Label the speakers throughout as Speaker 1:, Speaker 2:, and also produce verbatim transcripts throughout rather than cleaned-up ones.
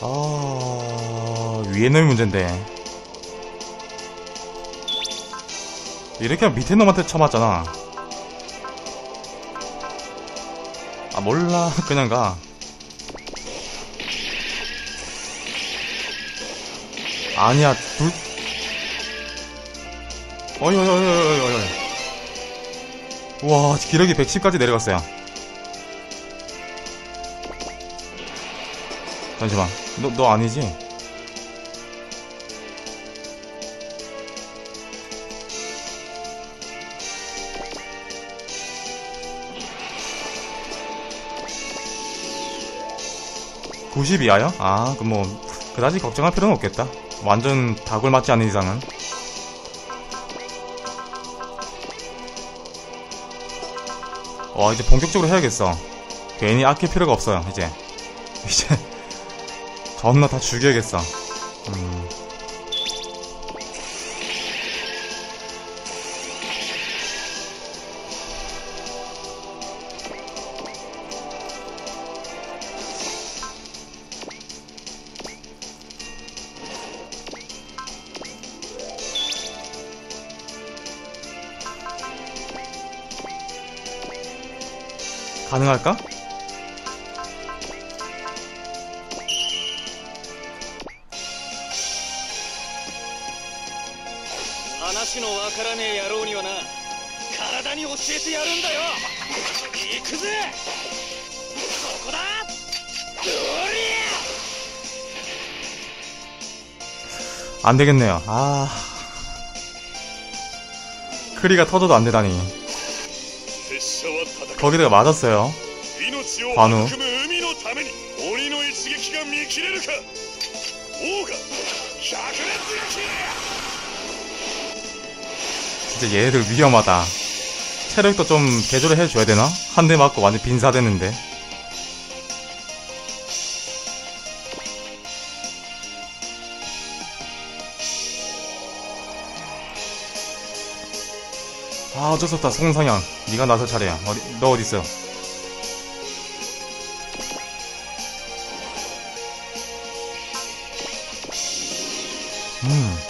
Speaker 1: 아... 위에 놈이 문제인데. 이렇게 하면 밑에 놈한테 쳐맞잖아. 아 몰라 그냥 가. 아니야 둘. 어이 어이 어이 어이 어이. 우와 기력이 백십까지 내려갔어요. 잠시만 너, 너 아니지? 구십 이하요? 아 그럼 뭐 그다지 걱정할 필요는 없겠다. 완전 다굴 맞지 않는 이상은. 와 이제 본격적으로 해야겠어. 괜히 아낄 필요가 없어요. 이제 이제 전나 다 죽여야겠어. 음. 가능할까? 안되겠네요. 아 크리가 터져도 안되다니. 거기다가 맞았어요. 관우. 진짜 얘네들 위험하다. 체력도 좀 개조를 해줘야 되나? 한 대 맞고 완전 빈사됐는데. 아 어쩔 수 없다. 송상향 니가 나설 차례야. 어디, 너 어딨어? 음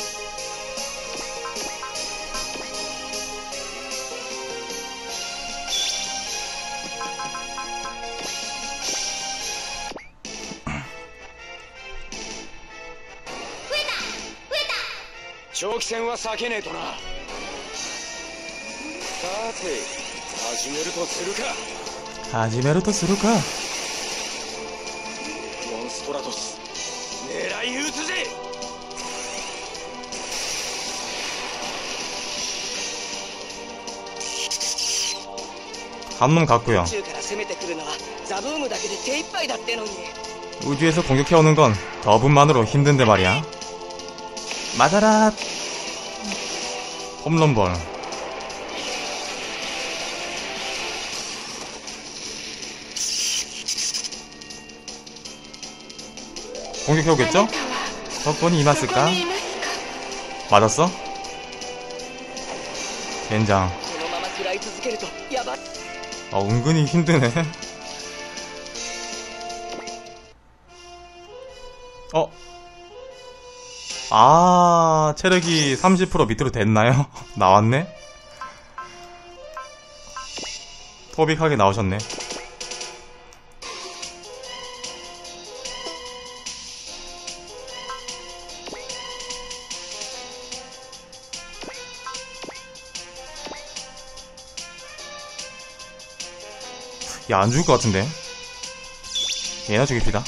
Speaker 2: 長期戦は避けねえとな。さて始めるとするか。
Speaker 1: 始めるとするか。
Speaker 2: モンストラトス狙い撃つぜ。
Speaker 1: 한 놈 갔고요. 우주에서 공격해오는 건 더분만으로 힘든데 말이야. 맞아라. 홈런볼. 공격해오겠죠? 적군이 임했을까? 맞았어? 젠장. 어 은근히 힘드네. 어? 아 체력이 삼십 퍼센트 밑으로 됐나요? 나왔네? 토빅하게 나오셨네. 야 안 죽을 것 같은데. 얘나 죽입시다.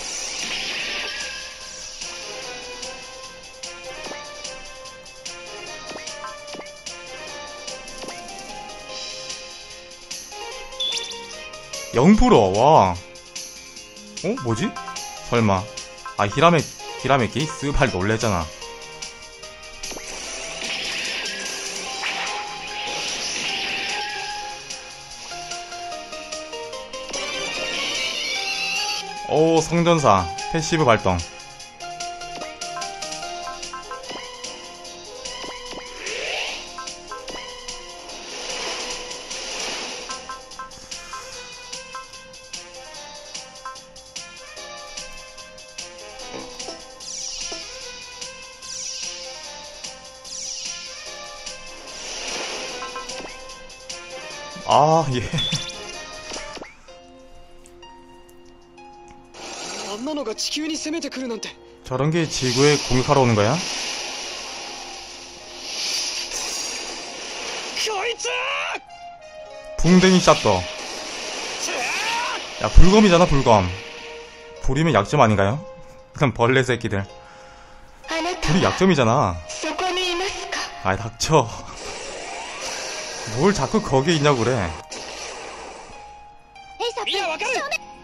Speaker 1: 영 퍼센트 와. 어? 뭐지? 설마. 아 히라메 히라메키? 스발 놀랬잖아. 오 성전사 패시브 발동. 아, 예.
Speaker 2: あんなのが地球に攻めてくるなんて
Speaker 1: 저런 게 지구에 공격하러 오는 거야?
Speaker 2: こいつ
Speaker 1: 붕댕이 샷더. 야, 불검이잖아, 불검. 불이면 약점 아닌가요? 그럼 벌레 새끼들. 불이 약점이잖아. 아이, 닥쳐. 뭘 자꾸 거기에 있냐고 그래.
Speaker 2: いやわかる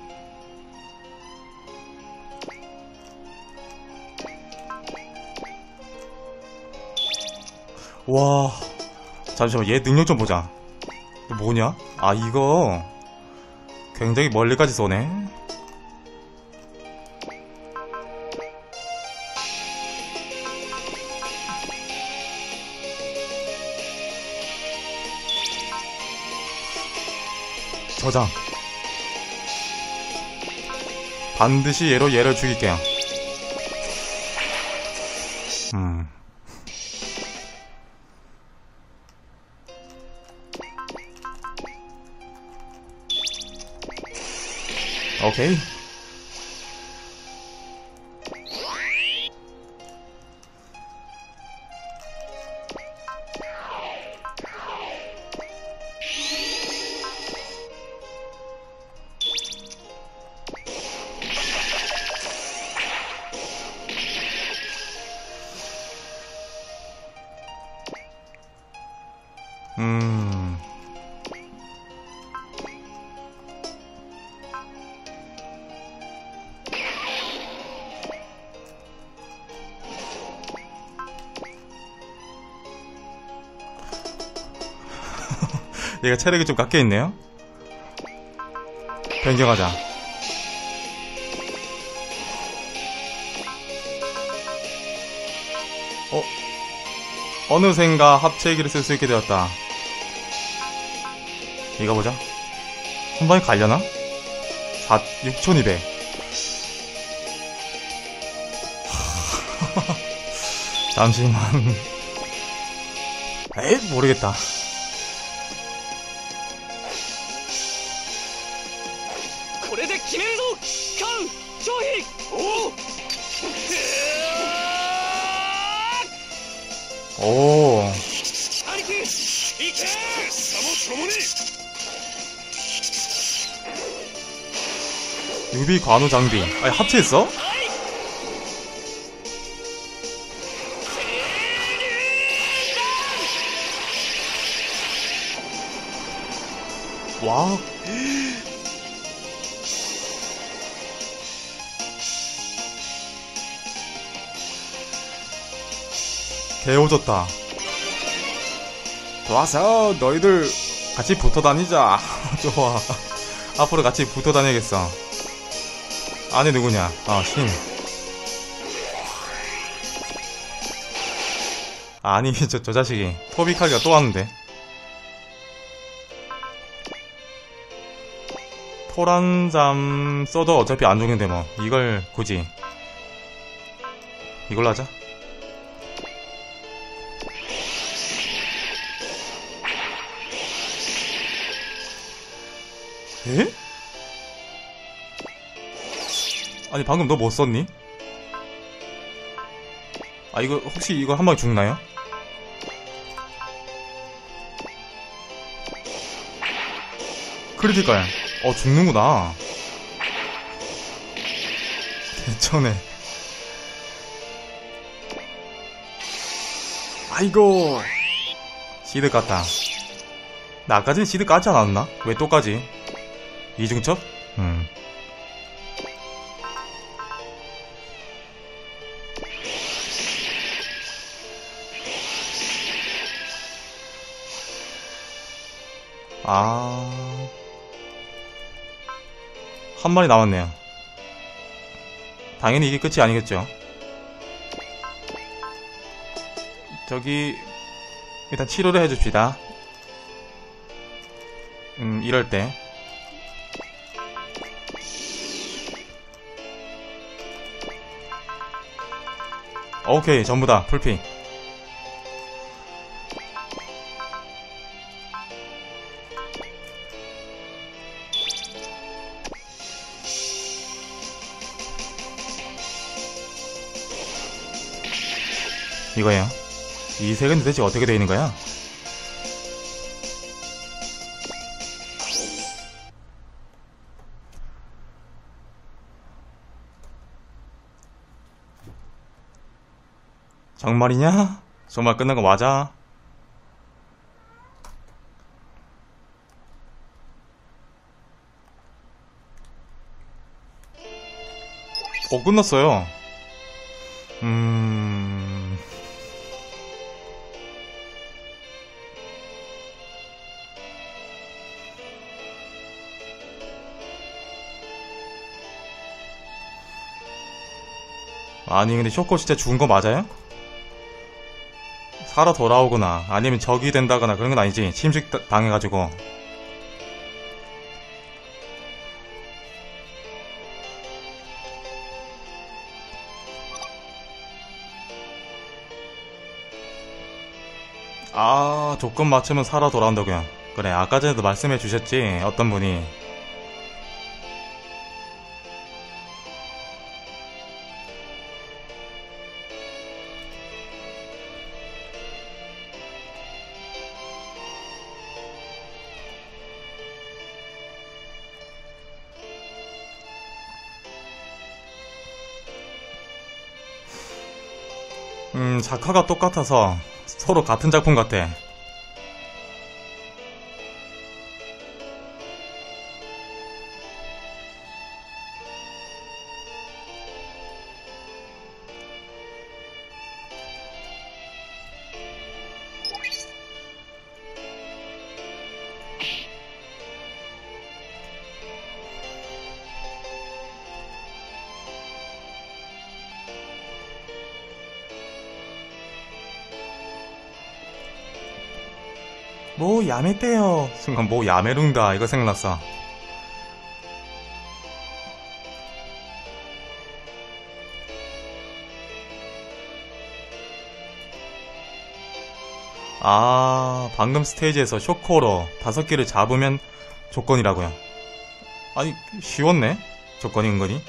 Speaker 1: 와, 잠시만, 얘 능력 좀 보자. 이거 뭐냐? 아, 이거 굉장히 멀리까지 쏘네. 저장. 반드시 얘로 얘를 죽일게요. 음. 오케이. 음. 얘가 체력이 좀 깎여 있네요. 변경하자. 어? 어느샌가 합체기를 쓸 수 있게 되었다. 이거 보자. 한 방에 갈려나? 육천이백. 잠시만. 에이, 모르겠다. 오. 유비 관우 장비. 아니, 합체했어? 와. 개오졌다. 좋았어. 너희들 같이 붙어 다니자. 좋아. 앞으로 같이 붙어 다녀야겠어. 아니, 누구냐? 아, 신. 아니, 저, 저 자식이. 토비카기가 또 왔는데. 토란잠 써도 어차피 안 죽는데 뭐. 이걸 굳이. 이걸로 하자. 에? 아니, 방금 너 뭐 썼니? 아, 이거 혹시 이거 한 방에 죽나요? 크리티컬. 어, 죽는구나. 개쩌네. 아이고. 시드 깠다. 나 아까 전에 시드 까지 않았나? 왜 또 까지? 이중첩? 음. 아. 한 마리 남았네요. 당연히 이게 끝이 아니겠죠. 저기, 일단 치료를 해줍시다. 음, 이럴 때. 오케이, 전부다. 풀피. 이거예요. 이 색은 도대체 어떻게 되어 있는 거야? 정말이냐? 정말 끝난 거 맞아? 어, 끝났어요. 음... 아니, 근데 쇼코 진짜 죽은 거 맞아요? 살아 돌아오거나 아니면 적이 된다거나 그런 건 아니지. 침식 다- 당해가지고. 아, 조건 맞추면 살아 돌아온다고요. 그래, 아까 전에도 말씀해 주셨지, 어떤 분이. 음, 작화가 똑같아서 서로 같은 작품 같아. 뭐 야매떼요. 순간 뭐 야매룽다 이거 생각났어. 아, 방금 스테이지에서 쇼코로 다섯 개를 잡으면 조건이라고요. 아니, 쉬웠네? 조건이 은근히.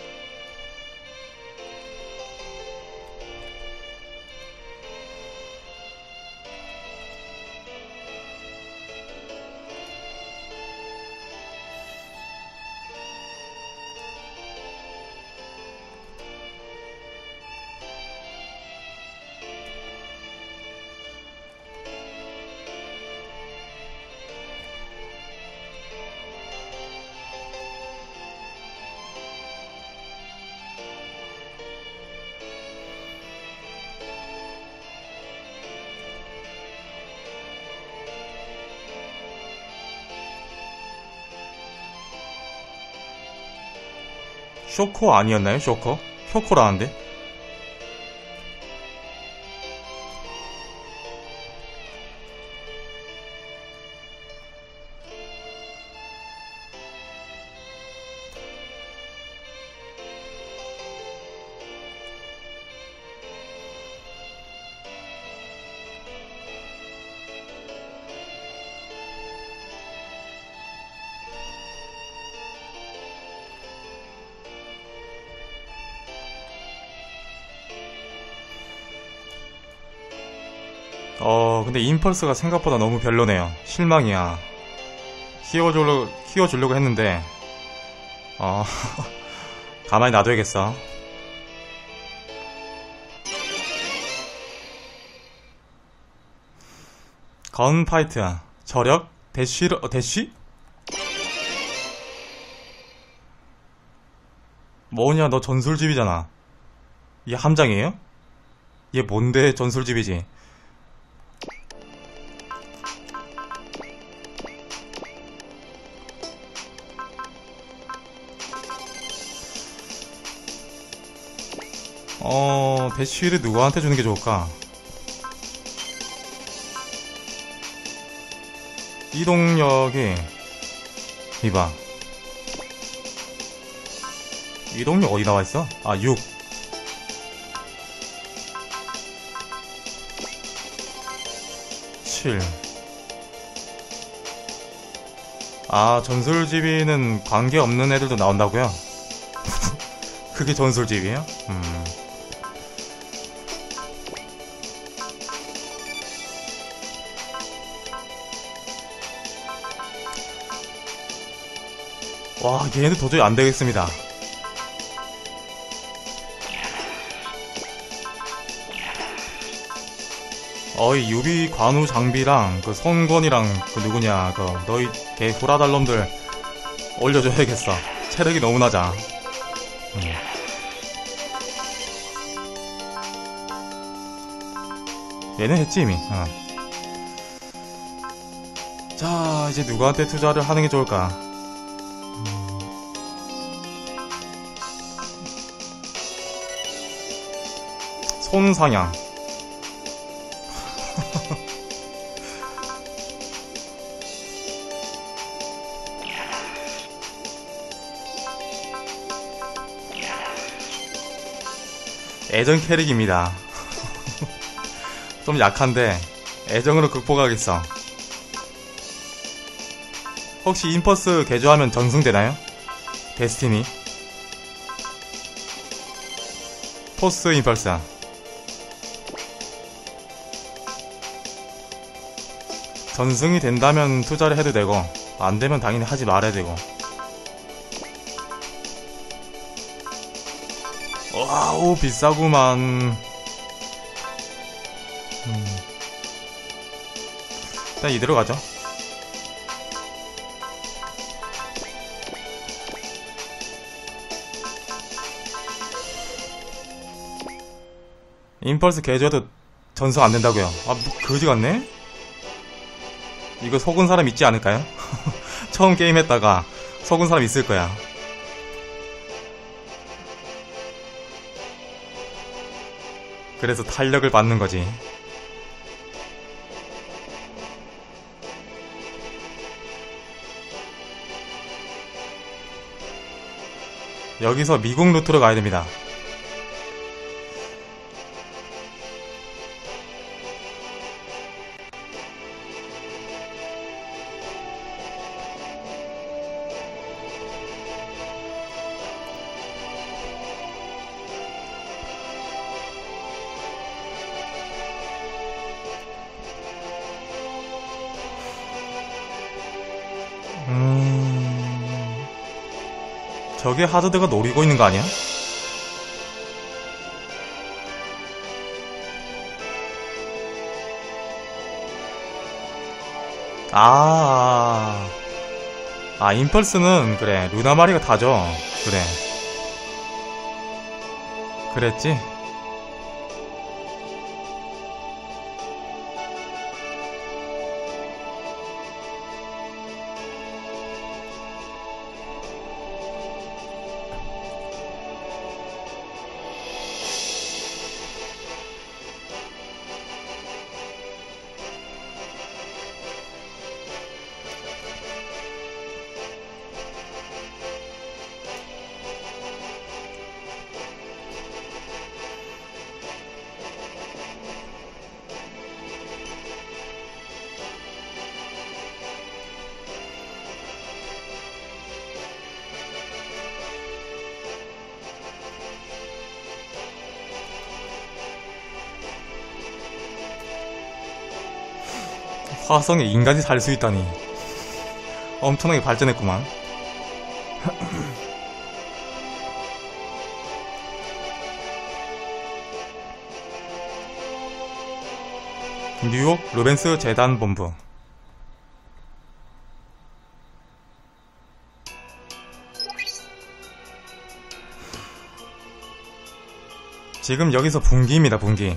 Speaker 1: 쇼코 아니었나요? 쇼코? 쇼코라는데? 어, 근데 임펄스가 생각보다 너무 별로네요. 실망이야. 키워주려고, 키워주려고 했는데, 어, 가만히 놔둬야겠어. 건파이트. 저력? 대쉬를, 어, 대쉬? 뭐냐, 너 전술집이잖아. 얘 함장이에요? 얘 뭔데 전술집이지? 어, 대쉬를 누구한테 주는 게 좋을까? 이동력이, 이봐. 이동력 어디 나와 있어? 아, 육. 칠. 아, 전술지비는 관계없는 애들도 나온다고요? 그게 전술집이에요? 음. 와, 얘네들 도저히 안 되겠습니다. 어이, 유비 관우 장비랑 그 손권이랑 그 누구냐 그 너희 개 호라달놈들 올려줘야겠어. 체력이 너무 낮아. 음. 얘는 했지 이미. 어. 자, 이제 누구한테 투자를 하는 게 좋을까? 음. 손상향. 애정 캐릭입니다. 좀 약한데 애정으로 극복하겠어. 혹시 임퍼스 개조하면 전승되나요? 데스티니 포스 임펄스. 전승이 된다면 투자를 해도 되고 안되면 당연히 하지 말아야 되고. 와우, 비싸구만. 음. 일단 이대로 가죠. 임펄스 개조해도 전승 안된다고요? 아, 뭐 거지 같네? 이거 속은 사람 있지 않을까요? 처음 게임 했다가 속은 사람 있을 거야. 그래서 탄력을 받는 거지. 여기서 미국 루트로 가야 됩니다. 음... 저게 하드드가 노리고 있는 거 아니야? 아, 아, 임펄스는 그래 루나마리가 타죠. 그래, 그랬지? 화성에 인간이 살 수 있다니 엄청나게 발전했구만. 뉴욕 루벤스 재단 본부. 지금 여기서 분기입니다. 분기.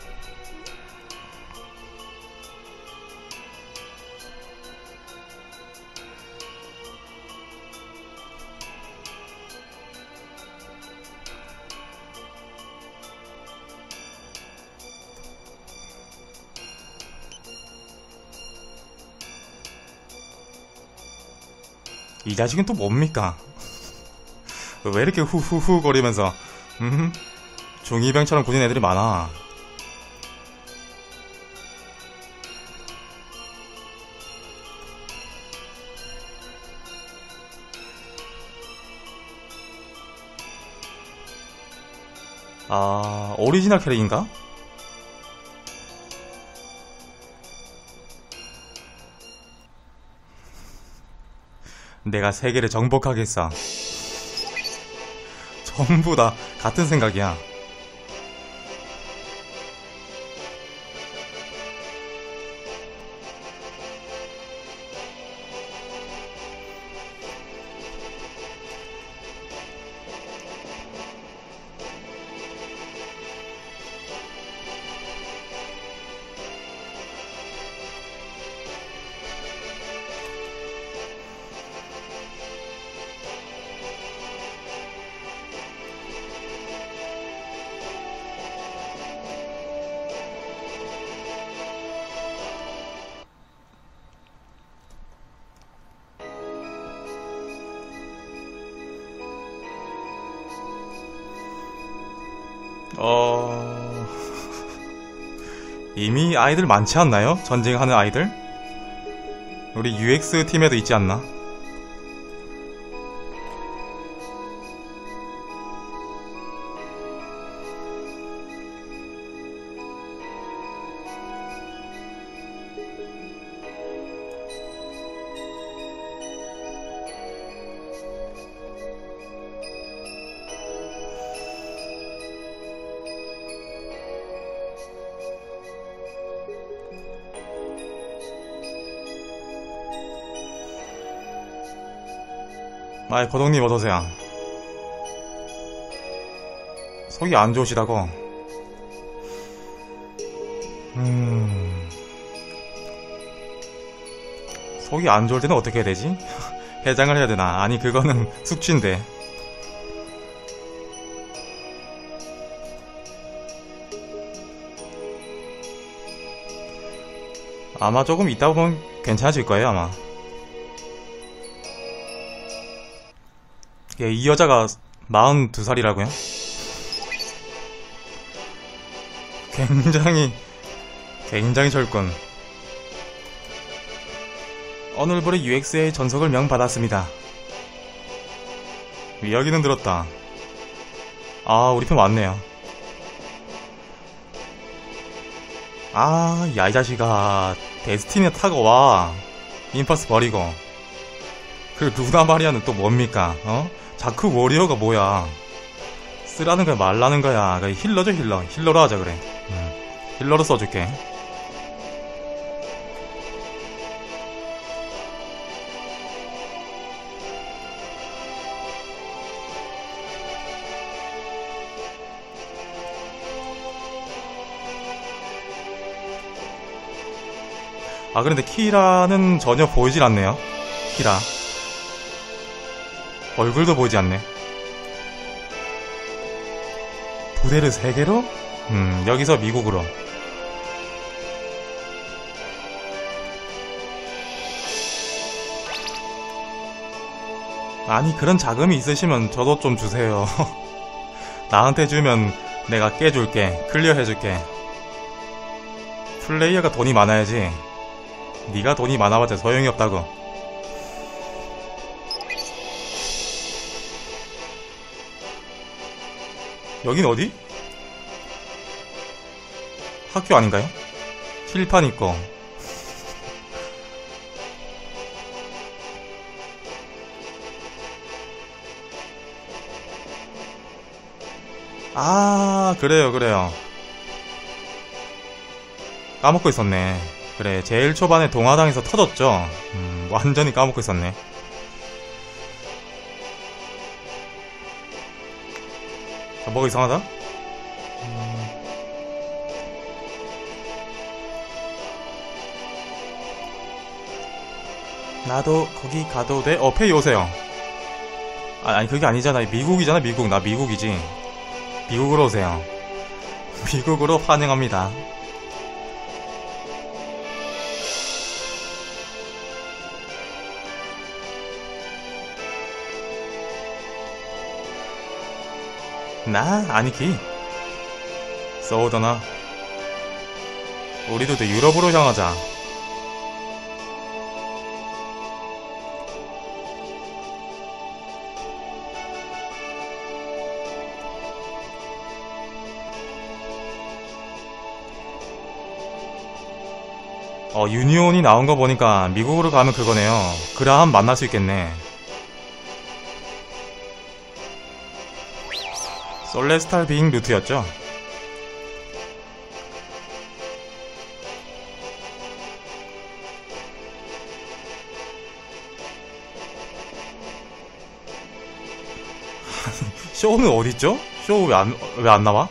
Speaker 1: 이 자식은 또 뭡니까? 왜 이렇게 후후후 거리면서 음, 중이병처럼 굳은 애들이 많아. 아, 오리지널 캐릭인가? 내가 세계를 정복하겠어. 전부 다 같은 생각이야. 어... 이미 아이들 많지 않나요? 전쟁하는 아이들? 우리 유엑스 팀에도 있지 않나? 아이, 거동님 어서오세요. 속이 안 좋으시다고? 음... 속이 안 좋을 때는 어떻게 해야 되지? 해장을 해야 되나? 아니, 그거는 숙취인데. 아마 조금 있다 보면 괜찮아질 거예요, 아마. 예, 이 여자가 마흔두 살이라고요? 굉장히 굉장히 젊군. 어늘볼의 유엑스의 전속을 명받았습니다. 이야기는 들었다. 아, 우리 편 왔네요. 아, 야, 이 자식아. 데스티니 타고 와. 인파스 버리고. 그 루나 마리아는 또 뭡니까? 어? 자크 워리어가 뭐야? 쓰라는 거야, 말라는 거야. 그래, 힐러죠, 힐러. 힐러로 하자, 그래. 음, 힐러로 써줄게. 아, 그런데 키라는 전혀 보이질 않네요. 키라. 얼굴도 보이지 않네. 부대를 세 개로? 음, 여기서 미국으로. 아니, 그런 자금이 있으시면 저도 좀 주세요. 나한테 주면 내가 깨줄게. 클리어 해줄게. 플레이어가 돈이 많아야지. 네가 돈이 많아봤자 소용이 없다고. 여긴 어디? 학교 아닌가요? 칠판 있고. 아, 그래요, 그래요. 까먹고 있었네. 그래, 제일 초반에 동화당에서 터졌죠? 음, 완전히 까먹고 있었네. 아, 뭐가 이상하다? 음... 나도 거기 가도 돼? 어, 페이 오세요. 아, 아니, 그게 아니잖아. 미국이잖아, 미국. 나 미국이지. 미국으로 오세요. 미국으로 환영합니다. 나? 아니기. 쏘더나. 우리도 또 유럽으로 향하자. 어, 유니온이 나온 거 보니까 미국으로 가면 그거네요. 그라함 만날 수 있겠네. 솔레스탈 빙 루트였죠. 쇼우는 어딨죠? 쇼우 왜 안, 왜 안 나와?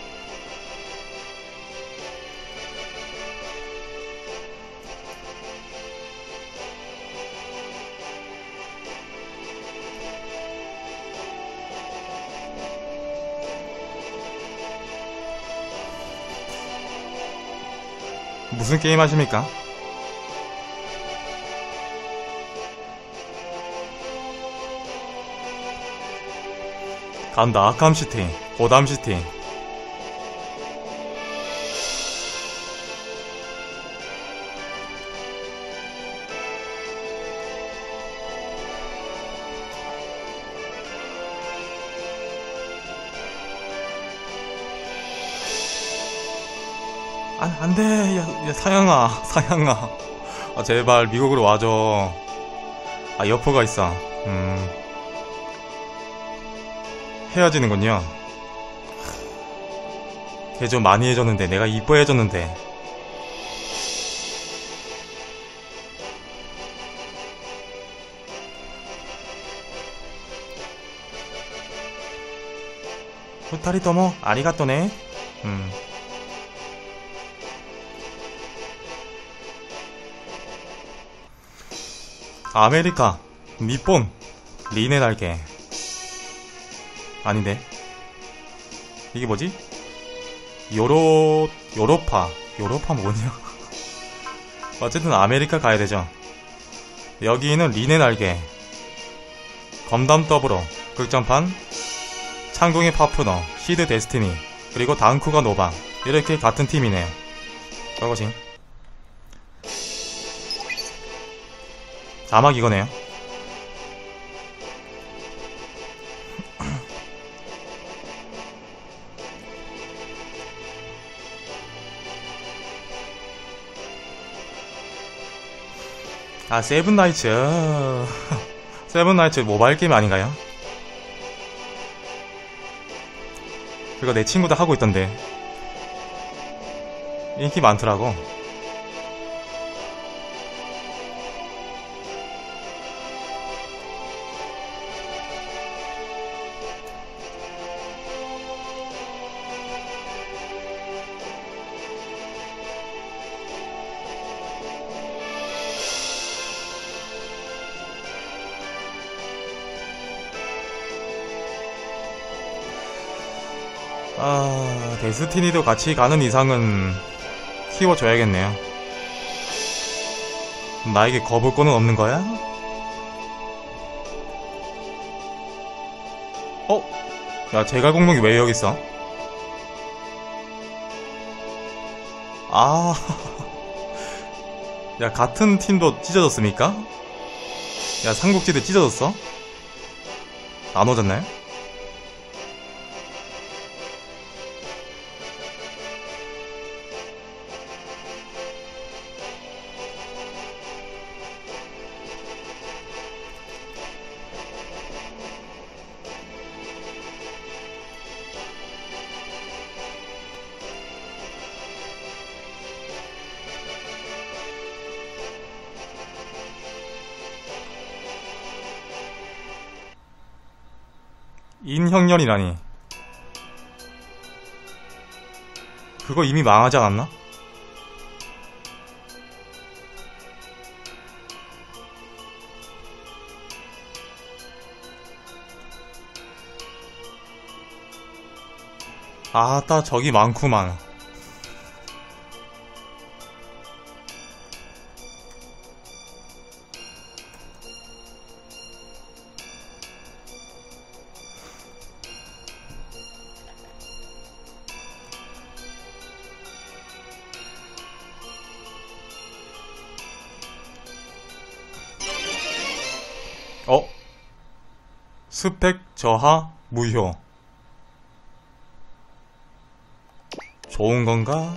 Speaker 1: 무슨 게임 하십니까? 간다. 아캄시티, 고담시티. 안, 안 돼. 야, 야, 사양아, 사양아. 아, 제발, 미국으로 와줘. 아, 여포가 있어. 음. 헤어지는군요. 걔 좀 많이 해줬는데, 내가 이뻐해줬는데. 후타리 도모, 아리가또네. 음. 아메리카, 니폰, 리네 날개. 아닌데. 이게 뭐지? 요로, 요로파. 요로파 뭐냐? 어쨌든 아메리카 가야 되죠. 여기는 리네 날개. 검담 더블어. 극장판. 창궁의 파푸너. 시드 데스티니. 그리고 단쿠가 노바. 이렇게 같은 팀이네요. 저것이. 자막 이거네요. 아, 세븐나이츠. 세븐나이츠 모바일 게임 아닌가요? 그거 내 친구도 하고 있던데. 인기 많더라고. 아, 데스티니도 같이 가는 이상은 키워줘야겠네요. 나에게 거부권은 없는 거야? 어? 야, 제갈공룡이 왜 여기 있어? 아, 야, 같은 팀도 찢어졌습니까? 야, 삼국지대 찢어졌어? 나눠졌나요? 인형년이라니. 그거 이미 망하지 않았나? 아따, 저기 많구만. 어? 스펙 저하 무효. 좋은 건가?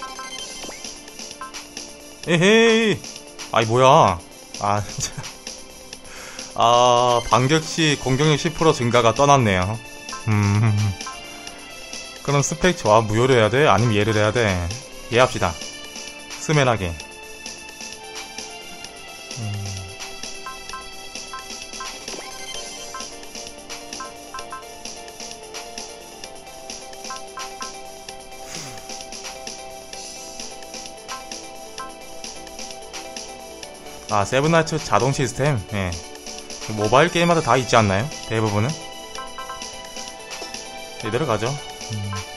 Speaker 1: 에헤이. 아이 뭐야. 아 진짜. 아, 반격시 공격력 십 퍼센트 증가가 떠났네요. 음. 그럼 스펙 저하 무효로 해야 돼? 아니면 얘를 해야 돼? 얘 합시다. 스멜하게. 음. 아, 세븐나이츠 자동 시스템? 예. 모바일 게임마다 다 있지 않나요? 대부분은? 이대로 가죠. 음.